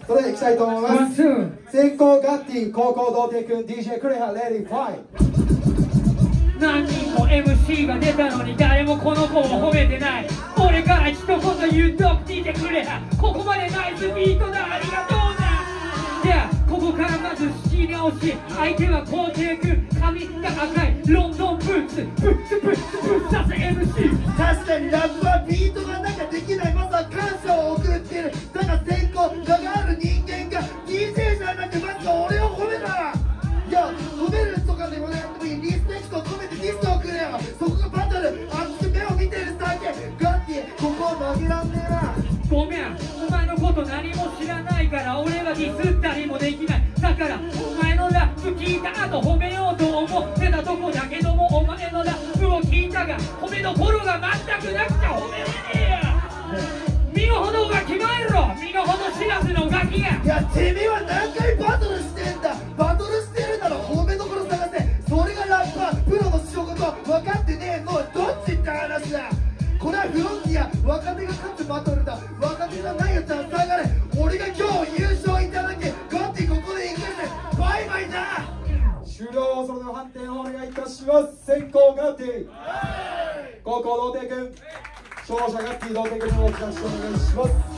それではいきたいと思います。先行ガッティ、後攻童貞くん、DJ クレハ、レディファイ。 何人も MC が出たのに誰もこの子を褒めてない。俺から一言言うと DJ クレハ、ここまでナイスビートだ、ありがとうな。じゃあここからまず仕切り直し。相手は皇帝くん、髪が赤いロンドンブーツ、ぶっさせ MC。 確かにラップはビートがなんかできない、まずは感謝を送ってる。だが先行名がある人間が DJ じゃなくまずは俺を褒めた。いや褒めるとかでもなくてもいい、リスペクトを込めてディストをくれよ。そこがバトル、熱く目を見てるだけ。ガッティここは負けらんねえな。 ごめん、お前のこと何も知らないから俺はディスったりもできない。だからお前のラップ聞いた後褒めようと思ってたとこだけども、お前のラップを聞いたが褒めどころが全くなくちゃ褒めれねえや。身の程が決まえろ、身の程知らずのガキが。 いやてめえは何回バトルしてんだ。バトルしてるなら褒めどころ探せ。それがラッパープロの仕事。分かってねえのはどっちって話だ。これはフロンティア、若手が勝つバトルだ。若手じゃないやつは下がれ。俺が今日優勝いただけ。ガッティここで行くぜ。バイバイだ。 終了。それでは判定をお願いいたします。先攻ガッティ、後攻童貞くん、勝者ガッティ、童貞くんのお話をお願いします。